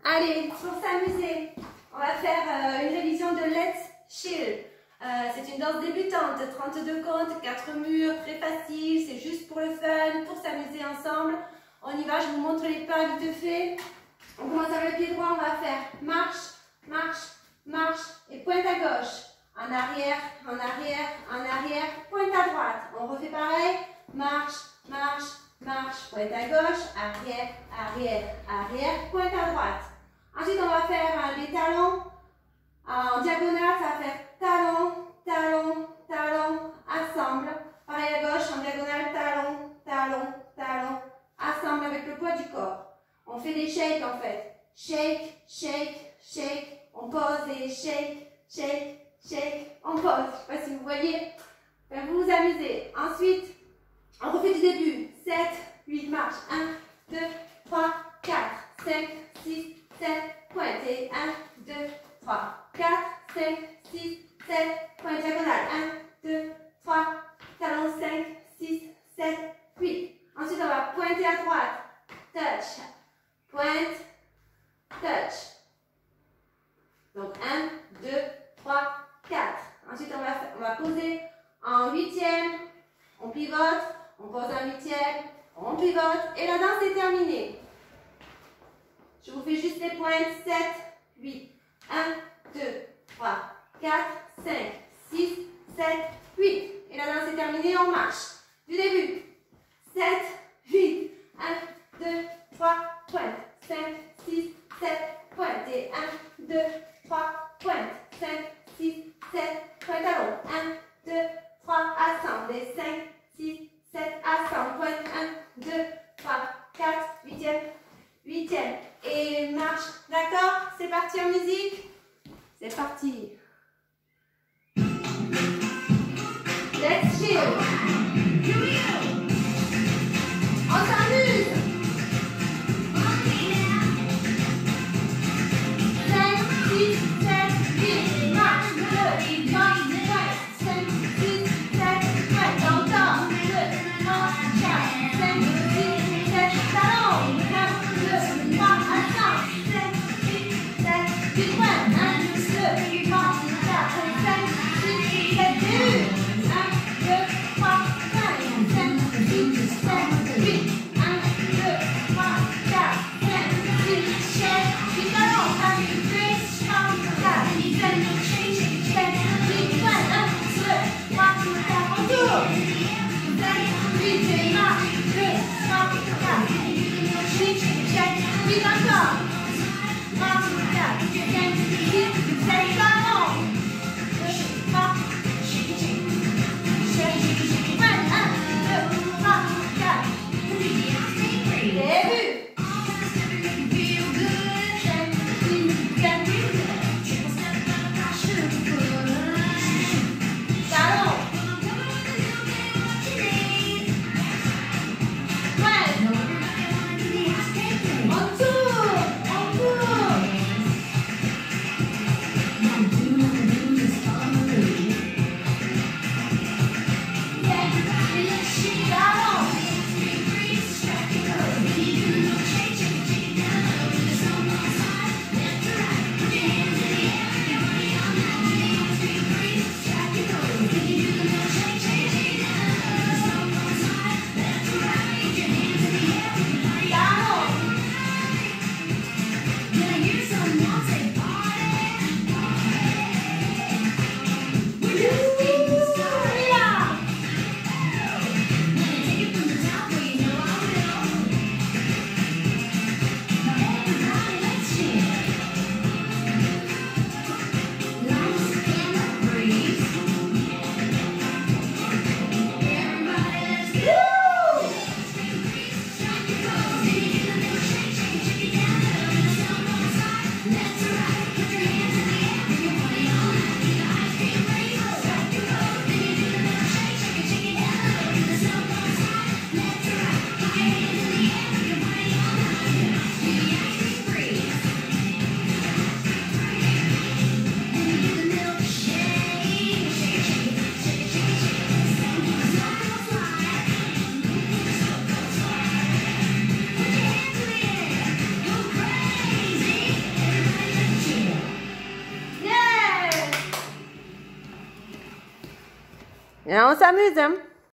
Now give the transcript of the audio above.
Allez, pour s'amuser, on va faire une révision de Let's Chill. C'est une danse débutante, 32 comptes, 4 murs, très facile, c'est juste pour le fun, pour s'amuser ensemble. On y va, je vous montre les pas vite fait. On commence avec le pied droit, on va faire marche, marche, marche et pointe à gauche. En arrière, en arrière, en arrière, pointe à droite. On refait pareil, marche, marche, marche, pointe à gauche, arrière, arrière, arrière, pointe à droite. Ensuite, on va faire les talons en diagonale, ça va faire talon, talon, talon, ensemble. Pareil à gauche, en diagonale, talon, talon, talon, ensemble avec le poids du corps. On fait des shakes en fait. Shake, shake, shake. On pose et shake, shake, shake. On pose. Je ne sais pas si vous voyez. Vous vous amusez. Ensuite, on refait du début. 7, 8 marches. 1, 2, 3, 4, 5, 6, 7, pointe. Et 1, 2, 3, 4, 5, 6, 7, pointe diagonale. 1, 2, 3, talon 5, 6, 7, 8. Ensuite, on va pointer à droite. Touch. Pointe. Touch. Donc 1, 2, 3, 4. Ensuite, on va poser en huitième. On pivote. On pose en huitième. On pivote. Et la danse est terminée. Je vous fais juste les pointes. 7, 8. 1, 2, 3, 4, 5, 6, 7, 8. Et la danse est terminée. On marche. Du début. 7, 8. 1, 2, 3, pointe. 5, 6, 7, pointe. Et 1, 2, 3, pointe. 5, 6, 7, pointe à l'eau. 1, 2, 3, assemble. Et 5, 6, 7, assemble. Pointe. 1, 2, 3, 4, huitième, huitième. Et marche. D'accord? C'est parti en musique? C'est parti. Let's chill. On s'amuse. 5, 6, 7, 8, marche, 2, 3, 5, 6, 7, pointe, encore, 2, 3, 4, 5, 6, 7, talons, 1, 2, 3, ensemble, 5, 6, 7, 8, pointe, 1, 2, 3, 4, 5, 6, 7, début, 1, 2, 3, Et on s'amuse, hein.